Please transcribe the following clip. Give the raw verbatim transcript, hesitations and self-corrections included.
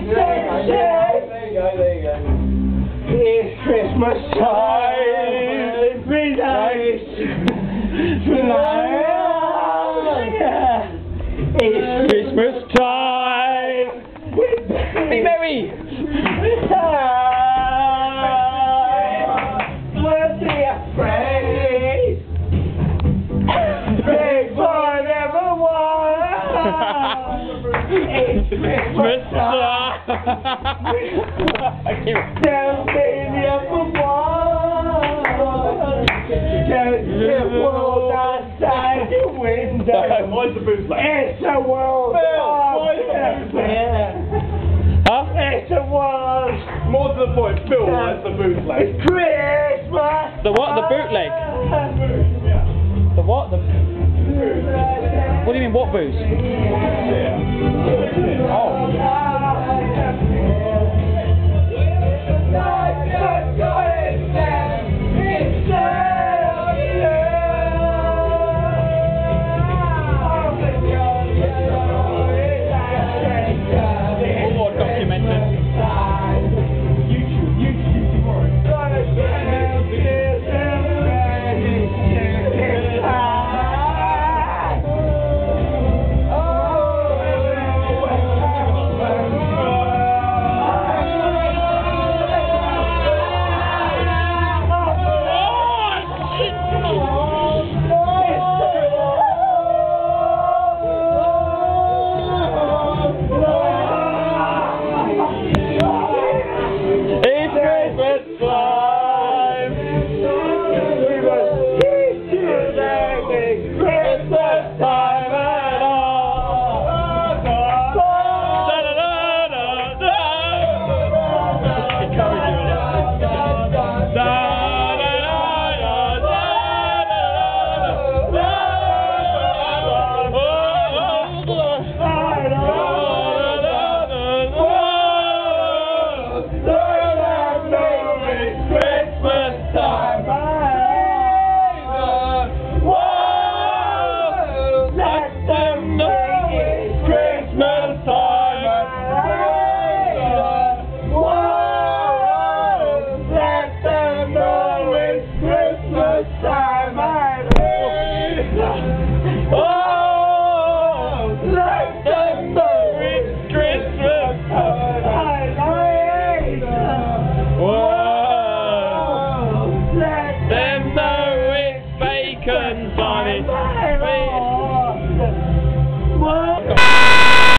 sunshine. There you go, there you go. It's Christmas time. Be nice. It's Christmas time. Be merry. We'll be afraid. Pray for everyone. It's Christmas time. Don't be the other one. Don't the world outside your window. Why's the bootleg? It's a world. Huh? It's a world. More to the point, Phil, why's the bootleg? It's Christmas. The what? The bootleg? The what? The... What do you mean, what booze? Yeah. Oh,